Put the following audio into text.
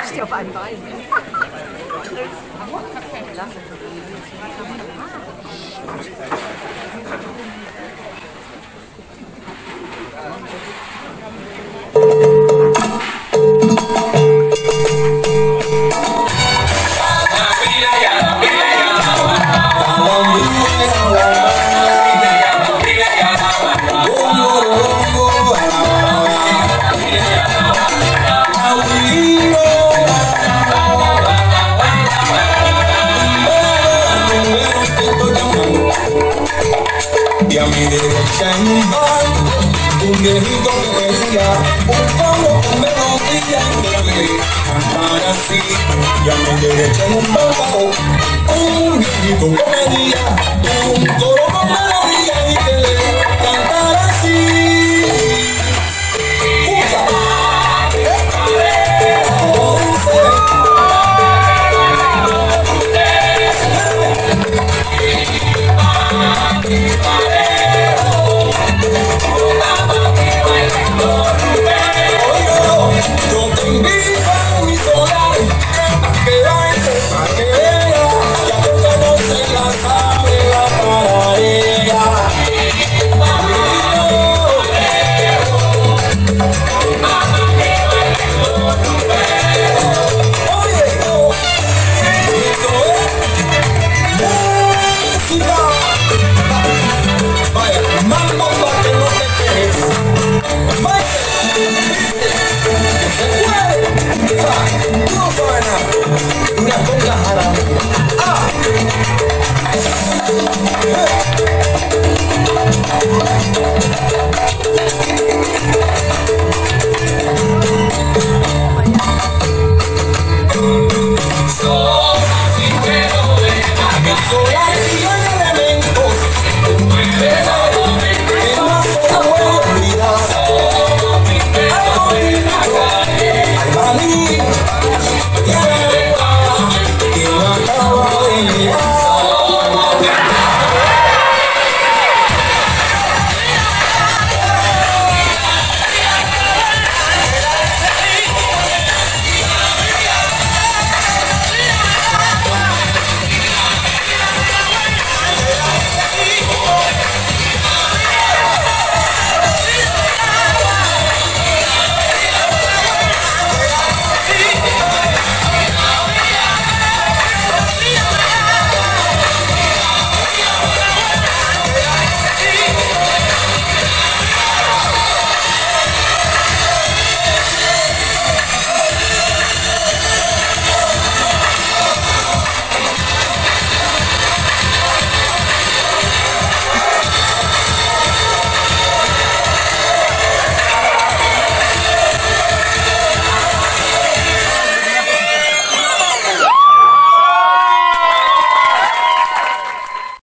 dich auf ein Bein. Y a mi derecha en un bar, un viejito que decía un coro con melodía que cantar así. Y a mi derecha en un bar, un viejito que pedía un coro con melodía y que cantar así. Soy